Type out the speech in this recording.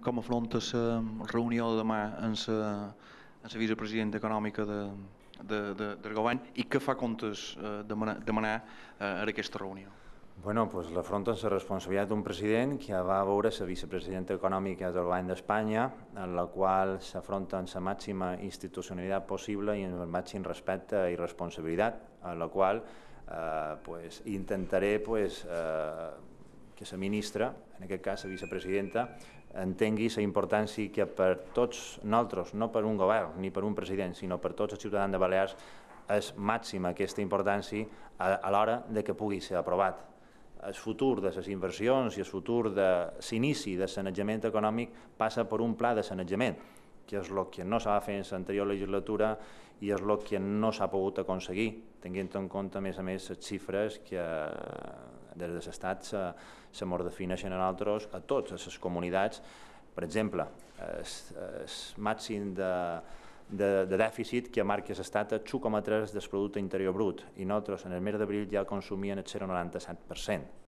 com afronta la reunió de demà amb la vicepresidenta econòmica del govern i què fa comptes demanar a aquesta reunió? Bueno, pues l'afronta amb la responsabilitat d'un president que va veure la vicepresidenta econòmica del govern d'Espanya, en la qual s'afronta amb la màxima institucionalitat possible i amb el màxim respecte i responsabilitat, en la qual intentaré que la ministra, en aquest cas la vicepresidenta, entengui la importància que per tots nosaltres, no per un govern ni per un president, sinó per tots els ciutadans de Balears, és màxima aquesta importància a l'hora que pugui ser aprovat. El futur de les inversions i el futur de l'inici de sanejament econòmic passa per un pla de sanejament, que és el que no s'ha fet en l'anterior legislatura i és el que no s'ha pogut aconseguir, tenint en compte, a més, les xifres que des de l'Estat se mos defineixen a nosaltres, a totes les comunitats. Per exemple, el màxim de dèficit que marca l'Estat és 1,3% del producte interior brut i nosaltres en el mes d'abril ja consumien el 0,97%.